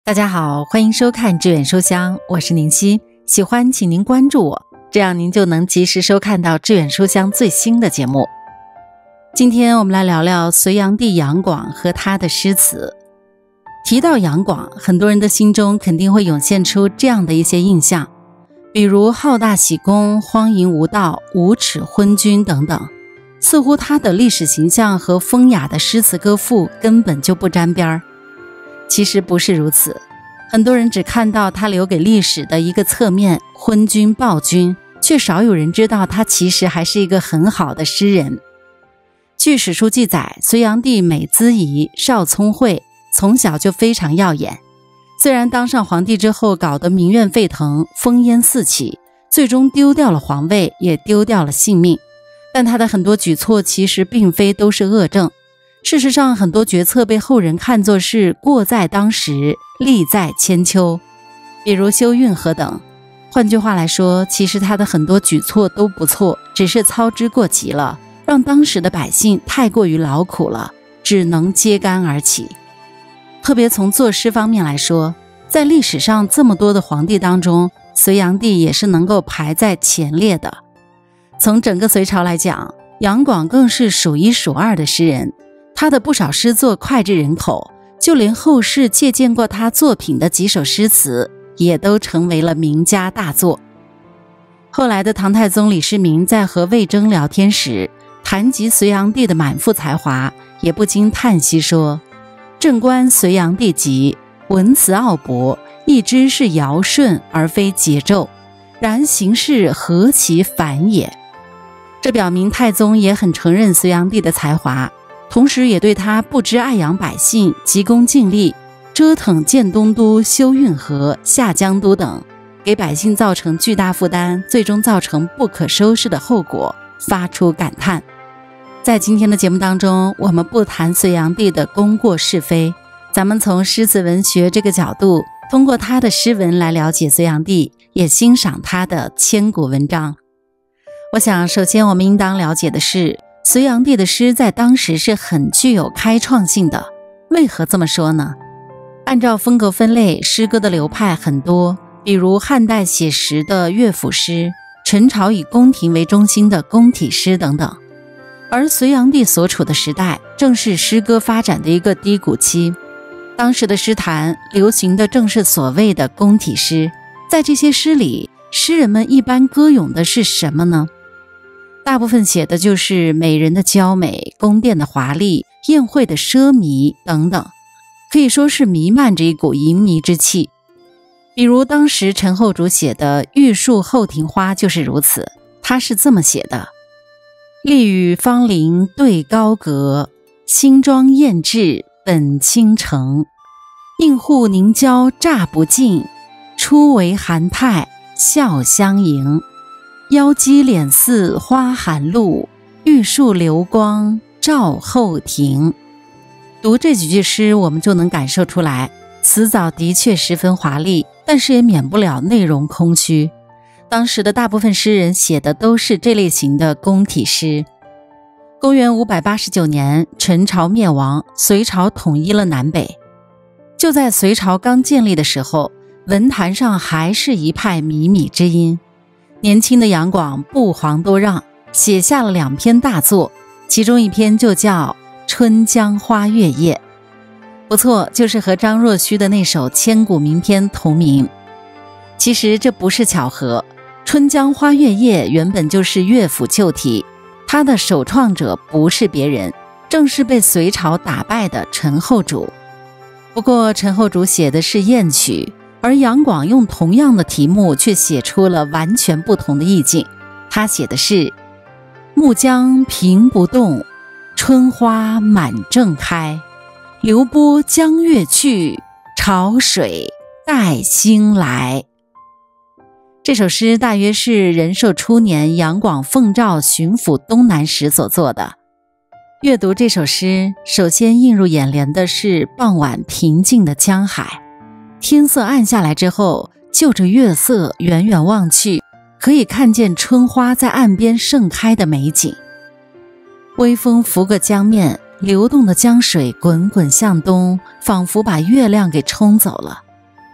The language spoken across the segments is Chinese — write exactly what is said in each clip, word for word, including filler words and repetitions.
大家好，欢迎收看致远书香，我是宁熙，喜欢请您关注我，这样您就能及时收看到致远书香最新的节目。今天我们来聊聊隋炀帝杨广和他的诗词。提到杨广，很多人的心中肯定会涌现出这样的一些印象，比如好大喜功、荒淫无道、无耻昏君等等，似乎他的历史形象和风雅的诗词歌赋根本就不沾边儿。其实不是如此，很多人只看到他留给历史的一个侧面，昏君暴君，却少有人知道他其实还是一个很好的诗人。据史书记载，隋炀帝美姿仪，少聪慧，从小就非常耀眼。虽然当上皇帝之后搞得民怨沸腾，烽烟四起，最终丢掉了皇位，也丢掉了性命，但他的很多举措其实并非都是恶政。事实上，很多决策被后人看作是过在当时，利在千秋，比如修运河等。换句话来说，其实他的很多举措都不错，只是操之过急了，让当时的百姓太过于劳苦了，只能揭竿而起。特别从作诗方面来说，在历史上这么多的皇帝当中，隋炀帝也是能够排在前列的。从整个隋朝来讲，杨广更是数一数二的诗人。他的不少诗作脍炙人口，就连后世借鉴过他作品的几首诗词，也都成为了名家大作。后来的唐太宗李世民在和魏征聊天时，谈及隋炀帝的满腹才华，也不禁叹息说：正观隋炀帝集，文辞奥博，一知是尧舜而非桀纣，然形势何其反也。这表明太宗也很承认隋炀帝的才华，同时也对他不知爱养百姓，急功近利，折腾建东都、修运河、下江都等，给百姓造成巨大负担，最终造成不可收拾的后果，发出感叹。在今天的节目当中，我们不谈隋炀帝的功过是非，咱们从诗词文学这个角度，通过他的诗文来了解隋炀帝，也欣赏他的千古文章。我想首先我们应当了解的是，隋炀帝的诗在当时是很具有开创性的。为何这么说呢？按照风格分类，诗歌的流派很多，比如汉代写实的乐府诗，陈朝以宫廷为中心的宫体诗等等。而隋炀帝所处的时代，正是诗歌发展的一个低谷期。当时的诗坛流行的正是所谓的宫体诗，在这些诗里，诗人们一般歌咏的是什么呢？大部分写的就是美人的娇美、宫殿的华丽、宴会的奢靡等等，可以说是弥漫着一股淫靡之气。比如当时陈后主写的《玉树后庭花》就是如此，他是这么写的：丽宇芳龄对高阁，新妆艳质本倾城。映户凝娇乍不尽，初为韩泰笑相迎。腰肌脸似花含露，玉树流光照后庭。读这几句诗，我们就能感受出来，词藻的确十分华丽，但是也免不了内容空虚。当时的大部分诗人写的都是这类型的宫体诗。公元五百八十九年，陈朝灭亡，隋朝统一了南北。就在隋朝刚建立的时候，文坛上还是一派靡靡之音。年轻的杨广不遑多让，写下了两篇大作，其中一篇就叫《春江花月夜》。不错，就是和张若虚的那首千古名篇同名。其实这不是巧合，《春江花月夜》原本就是乐府旧题，它的首创者不是别人，正是被隋朝打败的陈后主。不过陈后主写的是艳曲，而杨广用同样的题目却写出了完全不同的意境。他写的是：暮江平不动，春花满正开，流波江月去，潮水带星来。这首诗大约是仁寿初年杨广奉诏巡抚东南时所作的。阅读这首诗，首先映入眼帘的是傍晚平静的江海。天色暗下来之后，就着月色远远望去，可以看见春花在岸边盛开的美景。微风拂过江面，流动的江水滚滚向东，仿佛把月亮给冲走了。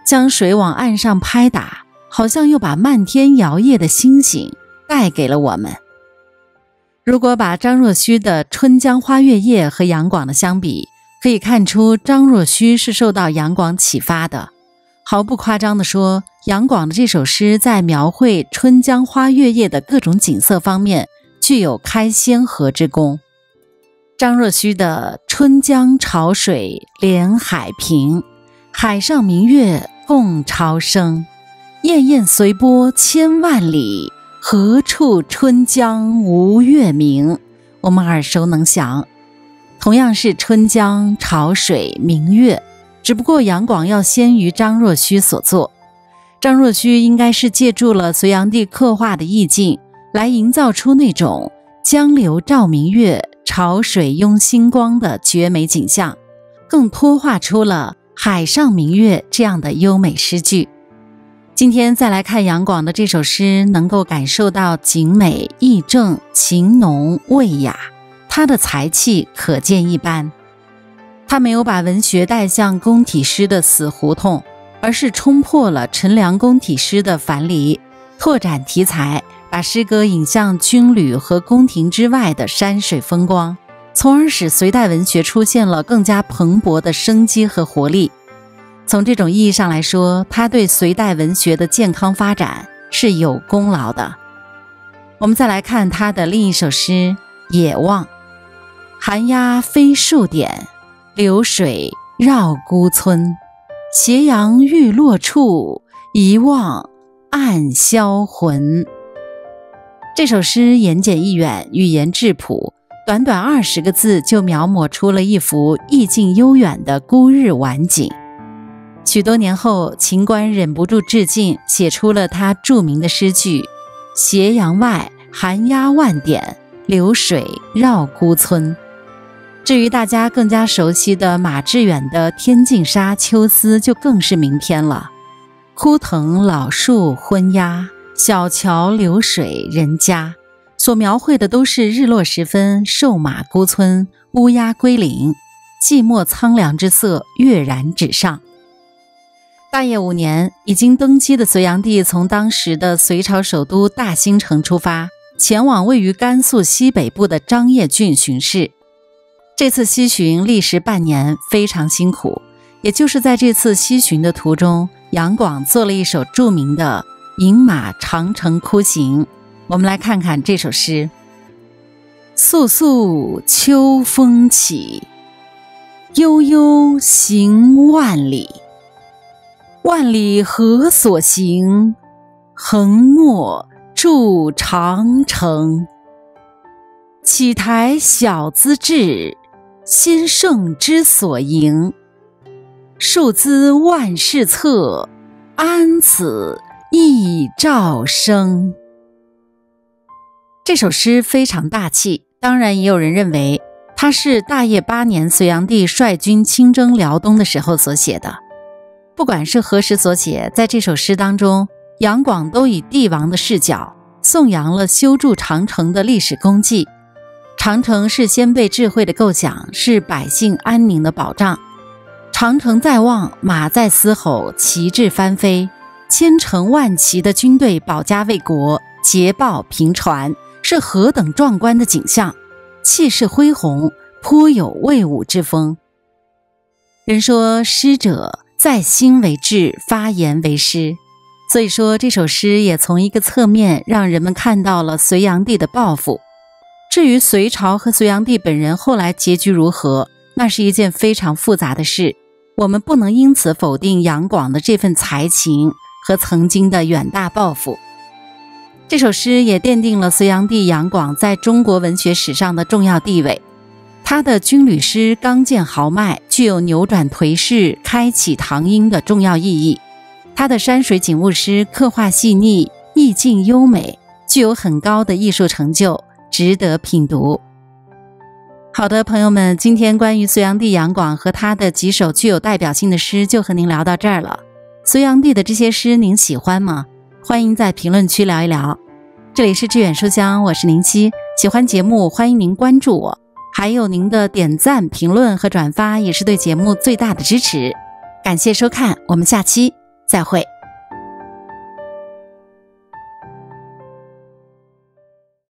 将水往岸上拍打，好像又把漫天摇曳的星星带给了我们。如果把张若虚的《春江花月夜》和杨广的相比，可以看出张若虚是受到杨广启发的。毫不夸张地说，杨广的这首诗在描绘春江花月夜的各种景色方面具有开先河之功。张若虚的春江潮水连海平，海上明月共潮生，滟滟随波千万里，何处春江无月明，我们耳熟能详。同样是春江潮水明月，只不过杨广要先于张若虚所作。张若虚应该是借助了隋炀帝刻画的意境，来营造出那种江流照明月，潮水拥星光的绝美景象，更托画出了海上明月这样的优美诗句。今天再来看杨广的这首诗，能够感受到景美、意正、情浓、味雅，他的才气可见一斑。他没有把文学带向宫体诗的死胡同，而是冲破了陈梁宫体诗的樊篱，拓展题材，把诗歌引向军旅和宫廷之外的山水风光，从而使隋代文学出现了更加蓬勃的生机和活力。从这种意义上来说，他对隋代文学的健康发展是有功劳的。我们再来看他的另一首诗《野望》。寒鸦飞数点，流水绕孤村，斜阳欲落处，一望暗销魂。这首诗言简意远，语言质朴，短短二十个字就描摹出了一幅意境悠远的孤日晚景。许多年后，秦观忍不住致敬，写出了他著名的诗句：斜阳外，寒鸦万点，流水绕孤村。至于大家更加熟悉的马致远的《天净沙·秋思》就更是名篇了。枯藤老树昏鸦，小桥流水人家，所描绘的都是日落时分，瘦马孤村，乌鸦归林，寂寞苍凉之色跃然纸上。大业五年，已经登基的隋炀帝从当时的隋朝首都大兴城出发，前往位于甘肃西北部的张掖郡巡视。这次西巡历时半年，非常辛苦。也就是在这次西巡的途中，杨广做了一首著名的《饮马长城窟行》。我们来看看这首诗：肃肃秋风起，悠悠行万里。万里何所行？横陌筑长城。启台小资至，先圣之所迎。数资万事策，安此一兆生。这首诗非常大气，当然也有人认为它是大业八年隋炀帝率军亲征辽东的时候所写的。不管是何时所写，在这首诗当中，杨广都以帝王的视角颂扬了修筑长城的历史功绩。长城是先辈智慧的构想，是百姓安宁的保障。长城在望，马在嘶吼，旗帜翻飞，千乘万骑的军队保家卫国，捷报频传，是何等壮观的景象，气势恢宏，颇有魏武之风。人说诗者在心为志，发言为诗，所以说这首诗也从一个侧面让人们看到了隋炀帝的抱负。至于隋朝和隋炀帝本人后来结局如何，那是一件非常复杂的事，我们不能因此否定杨广的这份才情和曾经的远大抱负。这首诗也奠定了隋炀帝杨广在中国文学史上的重要地位。他的军旅诗刚健豪迈，具有扭转颓势、开启唐英的重要意义。他的山水景物诗刻画细腻，意境优美，具有很高的艺术成就，值得品读。好的，朋友们，今天关于隋炀帝杨广和他的几首具有代表性的诗就和您聊到这儿了。隋炀帝的这些诗您喜欢吗？欢迎在评论区聊一聊。这里是致远书香，我是宁熙，喜欢节目欢迎您关注我，还有您的点赞、评论和转发也是对节目最大的支持。感谢收看，我们下期再会。